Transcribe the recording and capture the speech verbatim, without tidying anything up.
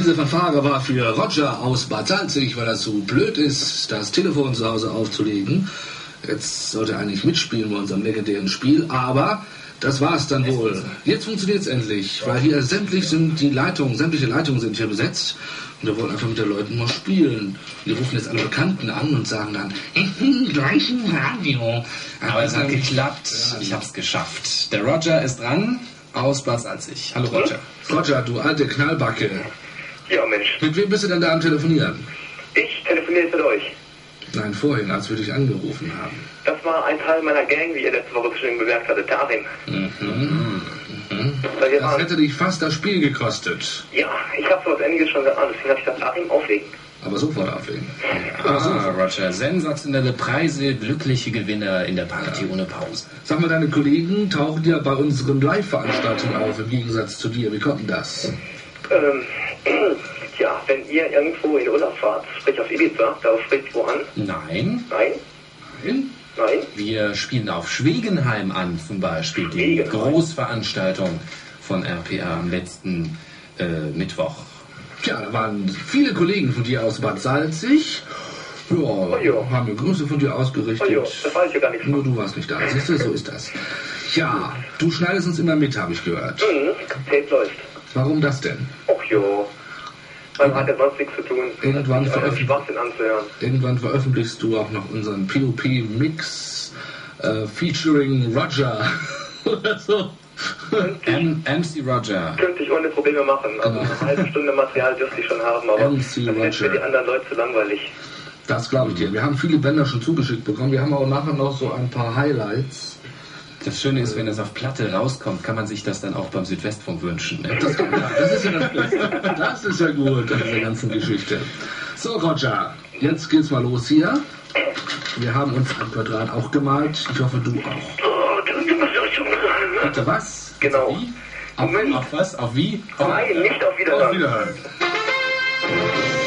diese Fanfare war für Roger aus Bad Salzig, weil er zu blöd ist, das Telefon zu Hause aufzulegen. Jetzt sollte er eigentlich mitspielen bei unserem legendären Spiel, aber das war's dann wohl. Jetzt funktioniert's endlich, weil hier sämtlich sind die Leitungen, sämtliche Leitungen sind hier besetzt. Und wir wollen einfach mit den Leuten mal spielen. Die rufen jetzt alle Bekannten an und sagen dann, ich bin gleich im Radio. Aber es hat geklappt. Ich hab's geschafft. Der Roger ist dran aus Bad Salzig. Hallo Roger. Roger, du alte Knallbacke. Ja, Mensch. Mit wem bist du denn da am Telefonieren? Ich telefoniere jetzt mit euch. Nein, vorhin, als wir dich angerufen haben. Das war ein Teil meiner Gang, wie ihr letzte Woche schon bemerkt hattet, Darin. Mhm. Mhm. Das hätte dich fast das Spiel gekostet. Ja, ich habe sowas Ähnliches schon geahnt, deswegen habe ich das Darin auflegen. Aber sofort auflegen. Ja, ah, Roger, sensationelle Preise, glückliche Gewinner in der Party ja. ohne Pause. Sag mal, deine Kollegen tauchen ja bei unseren Live-Veranstaltungen auf, im Gegensatz zu dir. Wie kommt denn das? Ähm, ja, wenn ihr irgendwo in Urlaub fahrt, sprich auf Ibiza, darauf spricht wo an? Nein. Nein? Nein? Nein. Wir spielen auf Schwegenheim an, zum Beispiel. Die Großveranstaltung von R P A am letzten äh, Mittwoch. Tja, da waren viele Kollegen von dir aus Bad Salzig. Ja, oh, jo. haben mir Grüße von dir ausgerichtet. Oh, jo. Das weiß ich ja gar nicht. Nur du warst nicht da. Siehst du, so ist das. Ja, du schneidest uns immer mit, habe ich gehört. Mhm, Tape läuft. Warum das denn? Och jo. Man hat ja sonst nichts zu tun. Irgendwann, veröffentlich anzuhören. Irgendwann veröffentlichst du auch noch unseren P O P-Mix äh, featuring Roger oder so. M C Roger. Könnte ich ohne Probleme machen. Also genau. Eine halbe Stunde Material dürfte ich schon haben, aber M C das ist für die anderen Leute zu langweilig. Das glaube ich dir. Wir haben viele Bänder schon zugeschickt bekommen. Wir haben auch nachher noch so ein paar Highlights. Das Schöne ist, wenn es auf Platte rauskommt, kann man sich das dann auch beim Südwestfunk wünschen. Ne? Das, das ist ja das Beste. Das ist ja gut an dieser ganzen Geschichte. So, Roger, jetzt geht's mal los hier. Wir haben uns ein Quadrat auch gemalt. Ich hoffe, du auch. Oh, du, du musst auch schon sagen. Bitte was? Genau. Auf, auf was? Auf wie? Auf Nein, nicht auf Wiederhören. Auf Wiederhören.